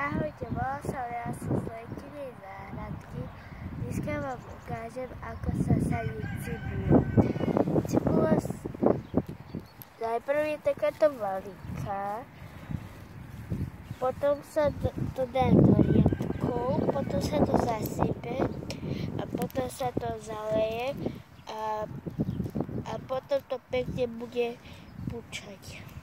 Ahojte, volám sa ja som z Lenkinej záhradky. Dneska vám ukážem, ako sa sadí cibula. Cibula najprv je takáto veľká, potom sa to dá do riadkov, potom sa to zasype a potom sa to zaleje a potom to pekne bude pučať.